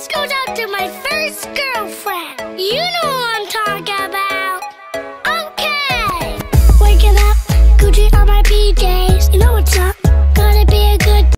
This goes out to my first girlfriend. You know who I'm talking